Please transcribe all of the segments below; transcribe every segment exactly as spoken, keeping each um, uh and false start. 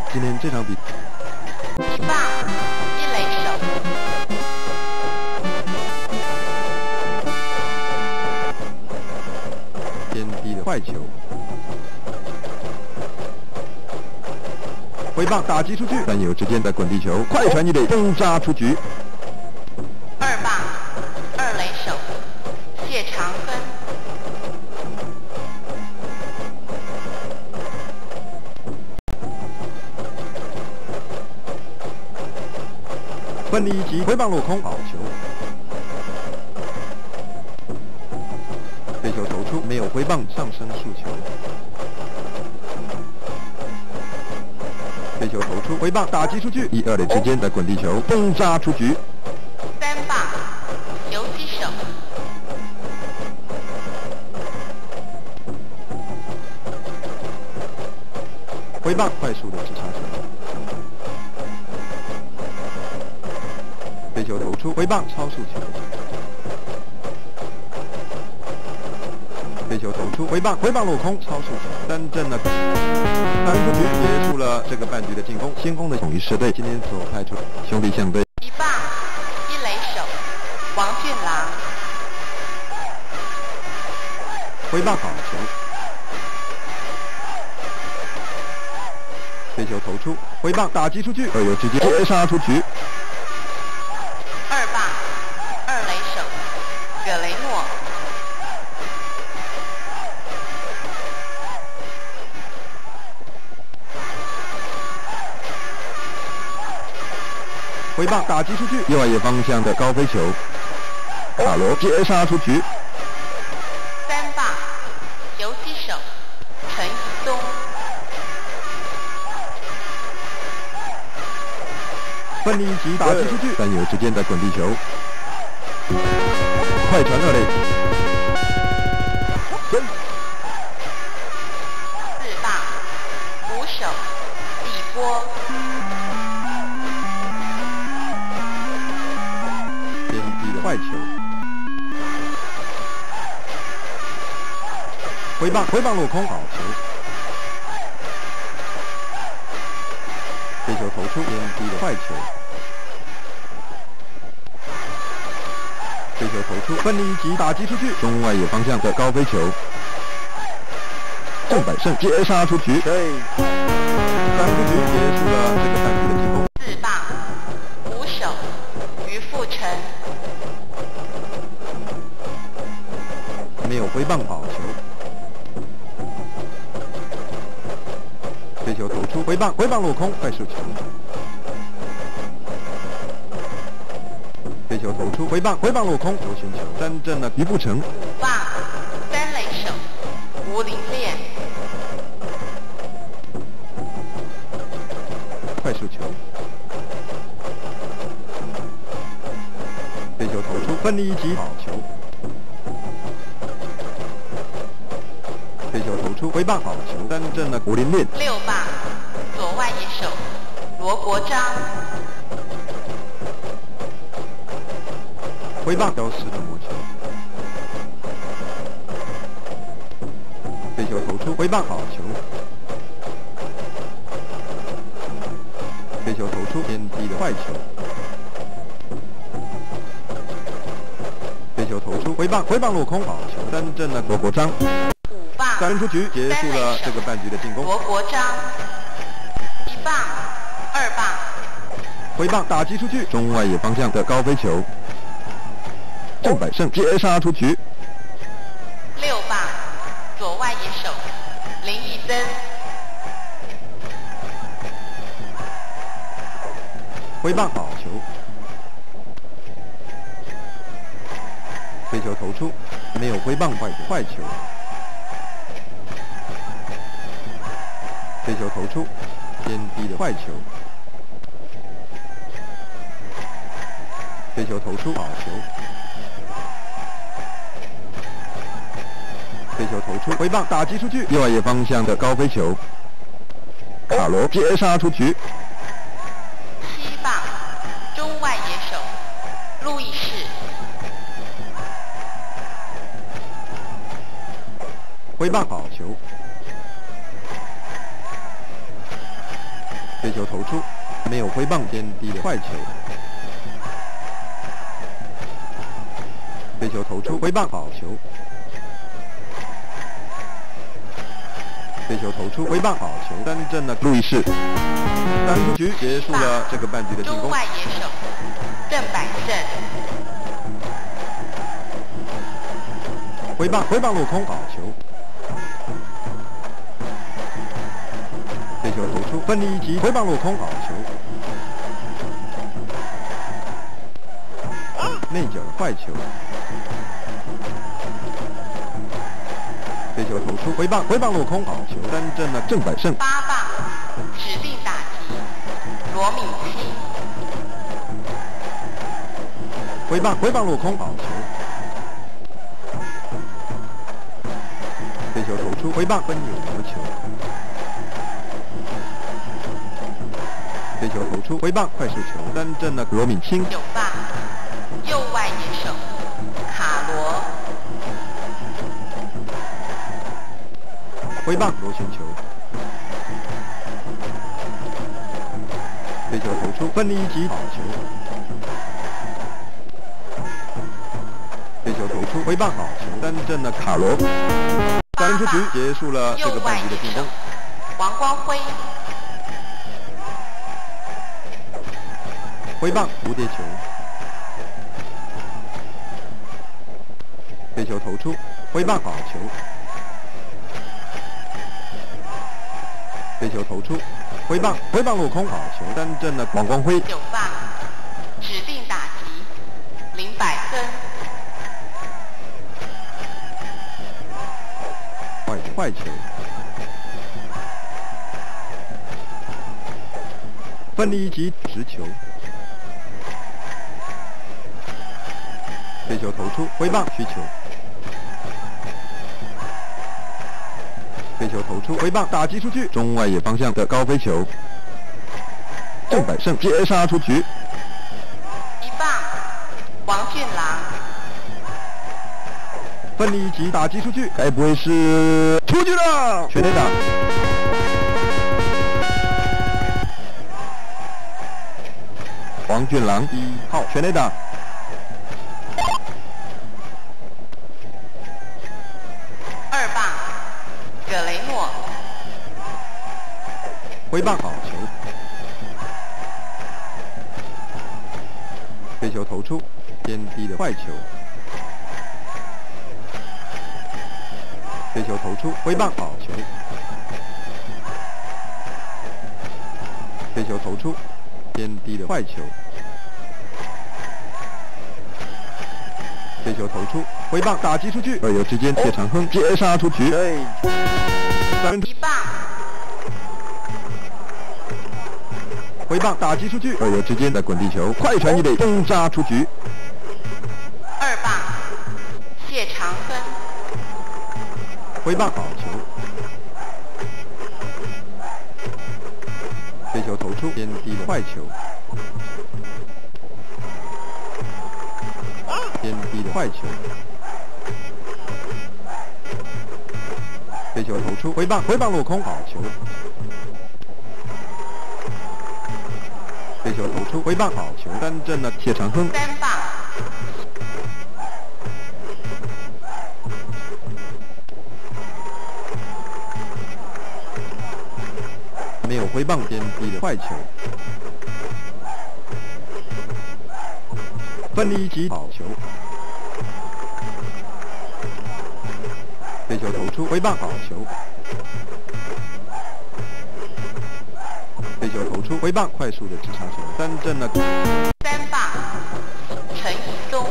今天这场比一棒一垒手， 偏低的坏球，挥棒打击出去，但有之间的滚地球，快传一垒，崩扎出局。 二棒二垒手谢长芬， 分离一击，挥棒落空，好球。飞球投出，没有挥棒，上升速球。飞球投出，挥棒打击出去，一二垒之间的滚地球，崩扎出局。 三棒游击手， 挥棒快速的直插球。飞球投出，挥棒超速球。飞球投出，挥棒，挥棒落空，超速球，三振了。三出局，结束了这个半局的进攻。先攻的统一狮队今天所派出兄弟象队。 一棒一垒手王俊郎， 挥棒好球。飞球投出，挥棒打击出去，二游直接接杀出局。 二棒二垒手葛雷诺， 挥棒打击出去，右外野方向的高飞球，卡罗接杀出局。 三棒游击手陈怡东， 分离一击打击出去，但有之间的滚地球，快传二垒。 四棒捕手李波， 偏低的坏球，挥棒挥棒落空，好球。飞球投出，偏低的坏球。飞球投出，分离一击打击出去，中外野方向的高飞球。郑百胜接杀出局，三出局结束了这个半局的进攻。 四棒捕手于富成， 没有挥棒好球。飞球投出，挥棒挥棒落空，快速球。飞球投出，挥棒挥棒落空，螺旋球，三振了于富成。 五棒三垒手吴林炼， 快速球。飞球投出，分离一击好球。飞球投出，挥棒好球，三振了吴林炼。 六棒左外野手罗国璋， 挥棒消失的魔球。飞球投出，挥棒好球。飞球投出，偏低的坏球。飞球投出，挥棒挥棒落空，好球，三振了罗国璋。 五棒三出局，结束了这个半局的进攻。 罗国璋，一棒二棒挥棒打击出去，中外野方向的高飞球。郑百胜接杀出局。 六棒左外野手林义增， 挥棒好球。飞球投出，没有挥棒坏球，坏球。飞球投出，偏低的坏球。飞球投出，好球。飞球投出，挥棒打击出去，右外野方向的高飞球。卡罗接杀出局。 七棒中外野手路易士， 挥棒好球。 飞球投出，没有挥棒，偏低的坏球。飞球投出，挥棒好球。飞球投出，挥棒好球。三振了路易士，三出局结束了这个半局的进攻。 中外野手郑百胜， 挥棒挥棒落空，好球。飞球投出，分离一击，挥棒落空，好球。内角坏球。飞球投出，挥棒挥棒落空，好球。三振了郑百胜。 八棒指定打击罗敏熙， 挥棒挥棒落空，好球。飞球投出，挥棒分扭魔球。飞球投出，挥棒快速球。三振了罗敏清。 九棒右外野手卡罗， 挥棒螺旋球。飞球投出，分离一击，好球。飞球投出，挥棒好球。三振了卡罗。三出局结束了这个半局的进攻。 王光辉， 挥棒蝴蝶球。飞球投出，挥棒好球。飞球投出，挥棒挥棒落空，好球。三振了王光辉。 九棒指定打击林百森， 坏坏球。分离一击直球。飞球投出，挥棒虚球。飞球投出，挥棒打击出去，中外野方向的高飞球。郑百胜接杀出局。 一棒王俊郎， 分离一击打击出去，该不会是出局了？全垒打。王俊郎一号全垒打。 二棒葛雷诺， 挥棒好球。飞球投出，偏低的坏球。飞球投出，挥棒好球。飞球投出，偏低的坏球。飞球投出，挥棒打击出去，二游之间谢长亨接杀出局。三一棒挥棒打击出去，二游之间的滚地球，快传一垒，攻杀出局。 二棒谢长亨， 挥棒好球。飞球投出，偏低的坏球。偏低的坏球。飞球投出，挥棒挥棒落空，好球。飞球投出，挥棒好球。三振了谢长亨。 三棒没有挥棒，偏低的坏球。分离一击好球。飞球投出，挥棒好球。飞球投出，挥棒快速的直插球。三振了三棒陈一松，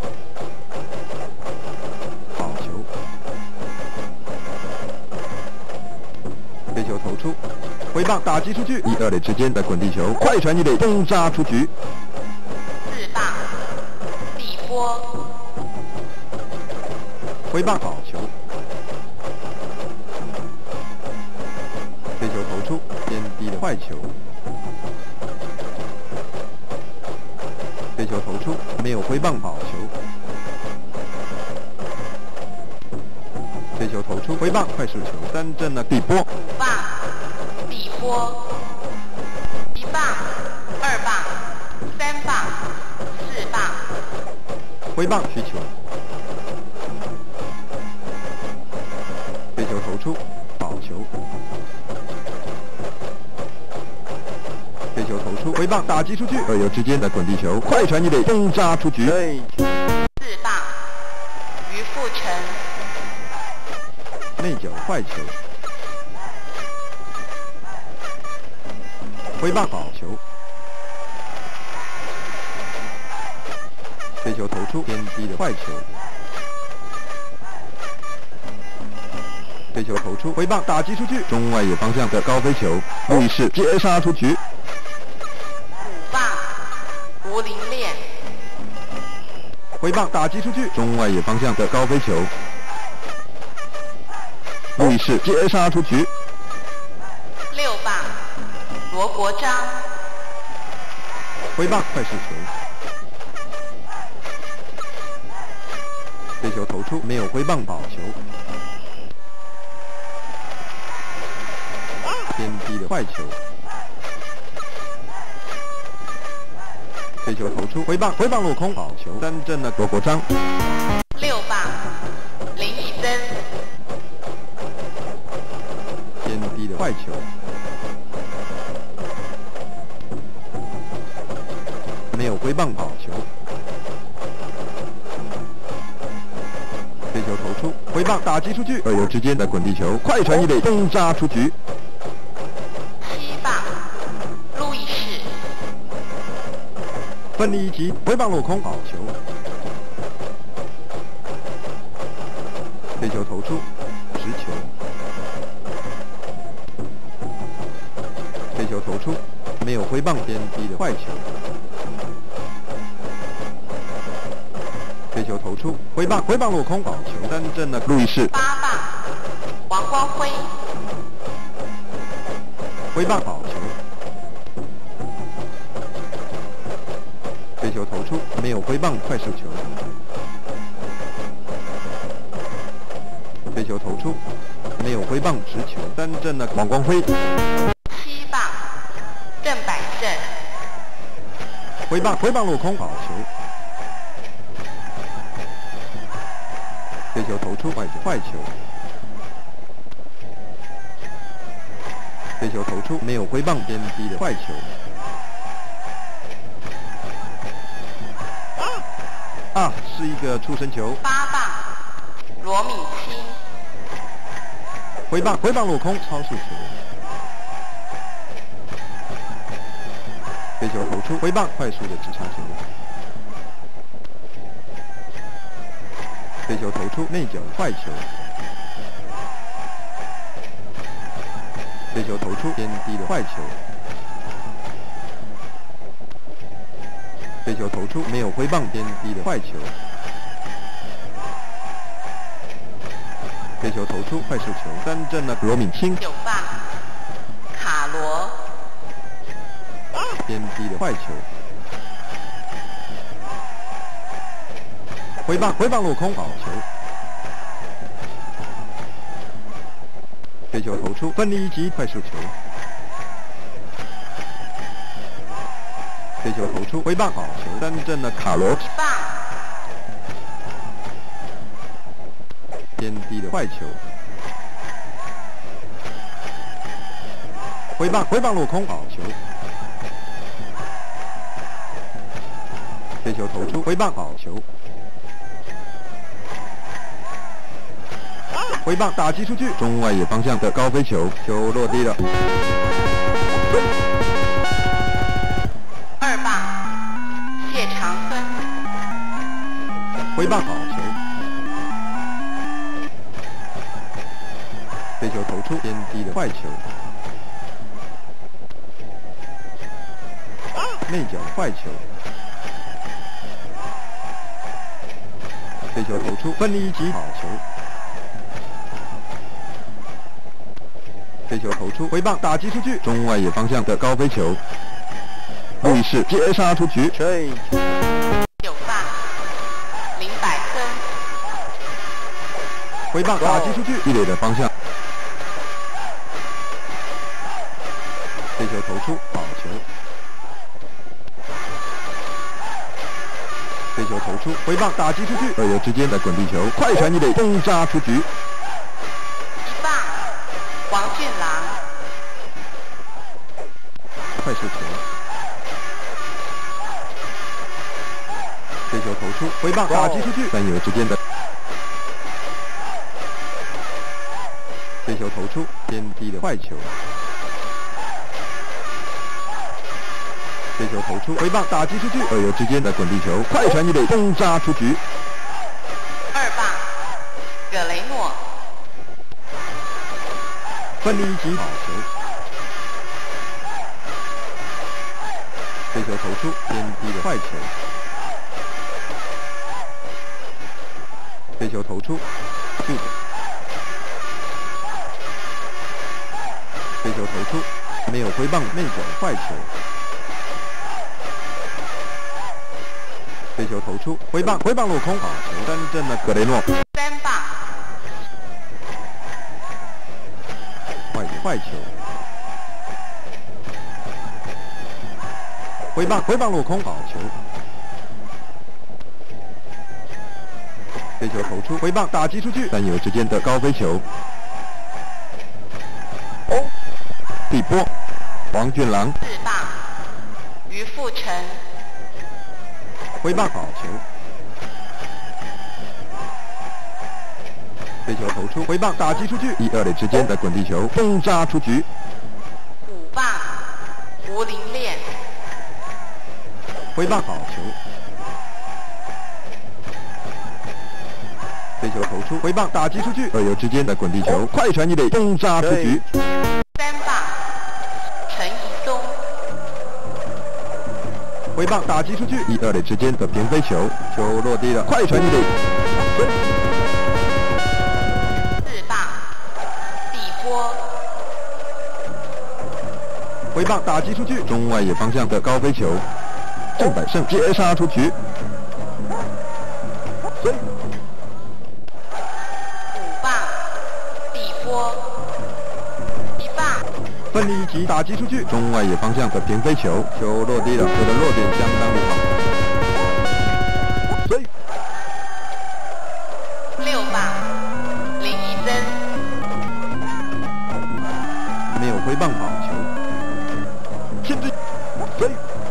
好球。飞球投出，挥棒打击出去，一二垒之间的滚地球，快传一垒，攻杀出局。 四棒李波， 挥棒好球。飞球投出，偏低的坏球。飞球投出，没有挥棒好球。飞球投出，挥棒快速球。三振了李波。 五棒李波， 挥棒需球，飞球投出，保球。飞球投出，挥棒打击出去，二游之间的滚地球，快传一垒，轰炸出局。 四棒，于富成。 内角坏球，挥棒保球。飞球投出，偏低的坏球。飞球投出，挥棒打击出去，中外野方向的高飞球，路易士接杀出局。 五棒，吴林恋。 挥棒打击出去，中外野方向的高飞球，路易士接杀出局。 六棒，罗国璋。 挥棒快速球。飞球投出，没有挥棒保球。偏低的坏球。飞球投出，挥棒，挥棒落空，保球。三振了罗国璋。 六棒，林义珍。 偏低的坏球。没有挥棒保球。飞球投出，挥棒打击出去，二游之间的滚地球，快传一垒，轰炸出局。 七棒，路易士。 奋力一击，挥棒落空，保球。飞球投出，直球。飞球投出，没有挥棒，偏低的坏球。飞球投出，挥棒，挥棒落空，保球。三振了路易士。 八棒，王光辉。 挥棒保球。飞球投出，没有挥棒，快速球。飞球投出，没有挥棒，直球。三振了王光辉。 七棒，郑百胜。 挥棒，挥棒落空，保球。飞球投出，坏球，坏球。飞球投出，没有挥棒，偏低的坏球。啊，是一个触身球。 八棒，罗敏清。 挥棒，挥棒落空，超速球。飞球投出，挥棒，快速的直插球。飞球投出，内角坏球。飞球投出，偏低的坏球。飞球投出，没有挥棒，偏低的坏球。飞球投出，快速球。三振了罗敏清。 九棒，卡罗。 偏低的坏球。挥棒，挥棒落空，保球。飞球投出，奋力一击，快速球。飞球投出，挥棒保球。三振了卡罗。 一棒， 偏低的坏球。挥棒，挥棒落空，保球。飞球投出，挥棒保球。挥棒打击出去，中外野方向的高飞球，球落地了。 二棒，谢长芬。 挥棒好球。飞球投出，偏低的坏球。内角坏球。飞球投出，奋力一击，好球。飞球投出，挥棒打击出去，中外野方向的高飞球，路易士接杀出局。 九棒，林百森。 挥棒打击出去，一垒的方向。飞球投出，好球。飞球投出，挥棒打击出去，二游之间的滚地球，快传一垒，轰炸出局。 一棒，王俊郎。 快速球。飞球投出，挥棒打击出去，三游之间的。飞球投出，偏低的坏球。飞球投出，挥棒打击出去，二游之间的滚地球，快传一垒，轰炸出局。 二棒，葛雷诺。 分离及好球。飞球投出，偏低的坏球。飞球投出，速度。飞球投出，没有挥棒内转坏球。飞球投出，挥棒挥棒落空，好球，三振了格雷诺。 三棒， 坏坏球。挥棒挥棒落空，好球。飞球投出，挥棒打击出去，三游之间的高飞球。哦，地波，王俊郎。 四棒，于富成。 挥棒好球。飞球投出，挥棒打击出去，一二垒之间的滚地球，轰炸出局。 五棒，吴林恋。 挥棒好球。飞球投出，挥棒打击出去，二游之间的滚地球，快传一垒，轰炸出局。 三棒，陈怡宗。 挥棒打击出去，一二垒之间的平飞球，球落地了，快传一垒。 四棒，地波。 挥棒打击出去，中外野方向的高飞球，郑百胜接杀出局。分离及打击出去，中外野方向的平飞球，球落地了，球的落点相当的好。所以六棒，林义珍。 没有挥棒好球，牵制，所以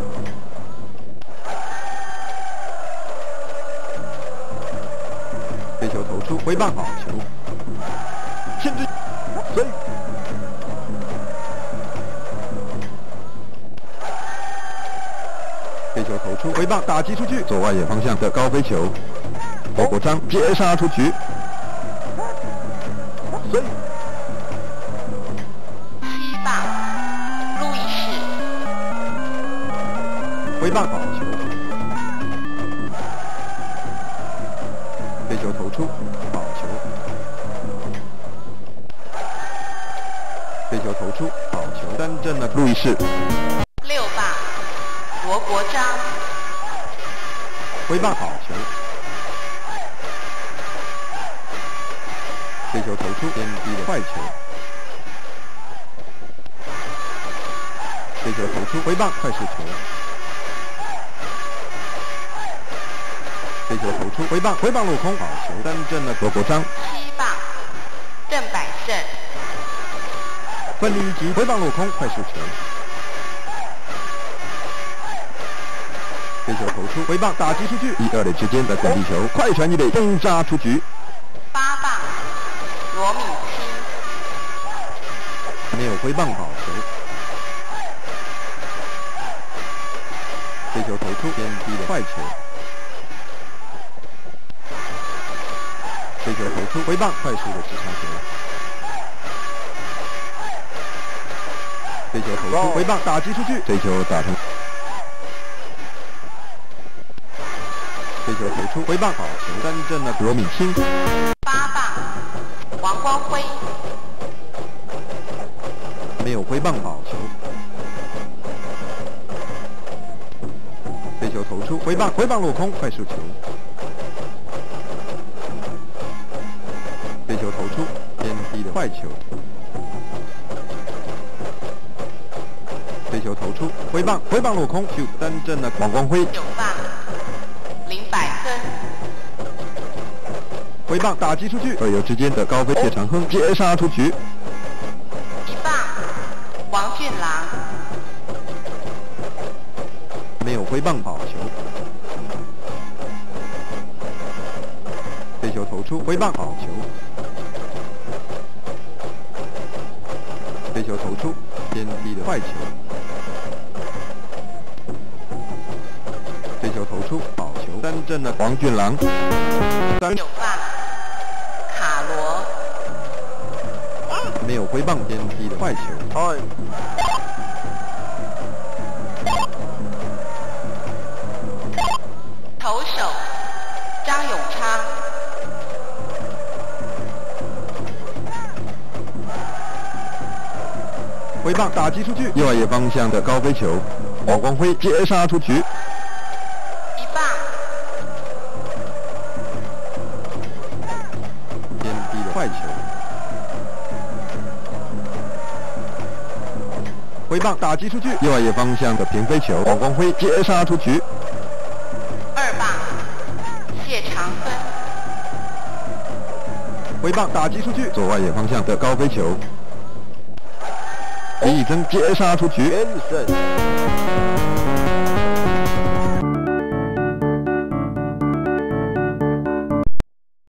飞球投出，挥棒好球，牵制，所以。飞球投出，挥棒打击出去，左外野方向的高飞球，侯国璋接杀出局。所以七棒，路易士。 挥棒好球。飞球投出，好球。飞球投出，好球，三振了路易士。 六棒，罗国璋。 挥棒好球。飞球投出，偏低的坏球。飞球投出，挥棒快速球。飞球投出，挥棒挥棒落空，好球，三振了罗国璋。 七棒，郑百胜。 分离及挥棒落空，快速球。飞球投出，挥棒打击出去，一二垒之间的滚地球，快传一垒，轰炸出局。 八棒，罗敏清。 没有挥棒好球。飞球投出，偏低的坏球。飞球投出，挥棒快速的直长球。飞球投出，挥棒打击出去，这球打成。飞球投出，挥棒好球，三振了罗敏清。 八棒，王光辉。 没有挥棒好球。飞球投出，挥棒挥棒落空，快速球。飞球投出，偏低的坏球。飞球投出，挥棒挥棒落空，就三振了王光辉。 九棒，林百挥棒打击出去，队友之间的高飞谢长亨接杀出局。 一棒，王俊郎。 没有挥棒保球。飞球投出，挥棒保球。飞球投出，偏低的坏球。飞球投出，保球。三振了王俊郎。三九棒，卡罗。 没有挥棒，偏低的坏球。 投手张永昌。 挥棒打击出去，右外野方向的高飞球，王光辉接杀出局。 一棒， 偏低的坏球。挥棒打击出去，右外野方向的平飞球，王光辉接杀出局。 二棒，谢长芬。 挥棒打击出去，左外野方向的高飞球。李义珍接杀出局。